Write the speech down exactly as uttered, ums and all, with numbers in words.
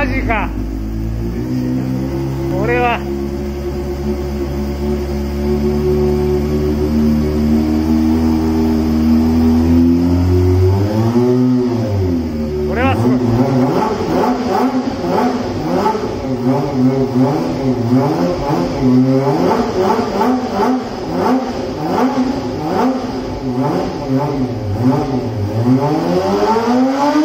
マジか。これはこれはすごい。 Thank you.